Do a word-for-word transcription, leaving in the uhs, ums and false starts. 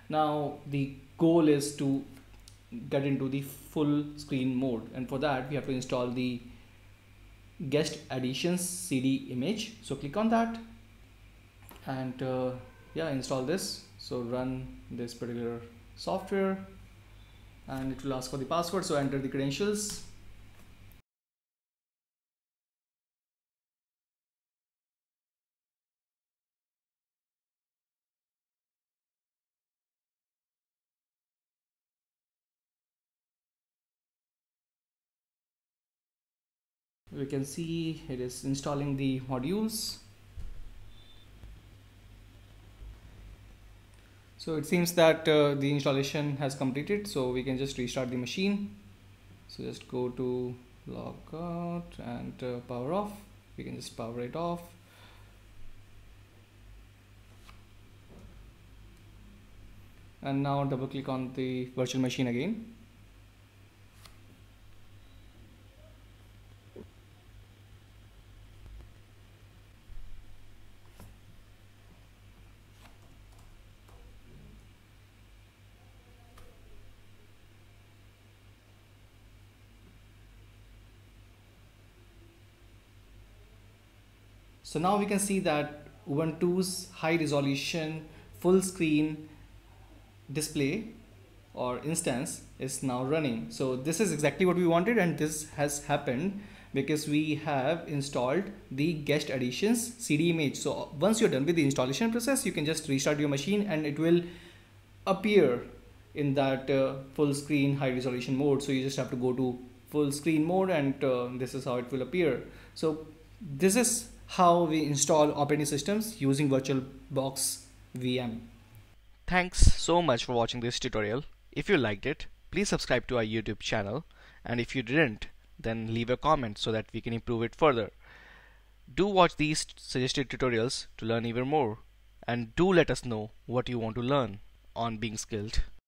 Now the goal is to get into the full screen mode, and for that we have to install the guest additions C D image. So click on that and uh, yeah, install this. So run this particular software and it will ask for the password, so enter the credentials. We can see it is installing the modules. So it seems that uh, the installation has completed, so we can just restart the machine. So just go to logout and uh, power off. We can just power it off. And now double click on the virtual machine again. So now we can see that Ubuntu's high resolution full screen display or instance is now running. So this is exactly what we wanted, and this has happened because we have installed the guest additions C D image. So once you're done with the installation process, you can just restart your machine and it will appear in that uh, full screen high resolution mode. So you just have to go to full screen mode and uh, this is how it will appear. So this is how we install operating systems using VirtualBox V M. Thanks so much for watching this tutorial. If you liked it, please subscribe to our YouTube channel, and if you didn't, then leave a comment so that we can improve it further. Do watch these suggested tutorials to learn even more, and do let us know what you want to learn on Being Skilled.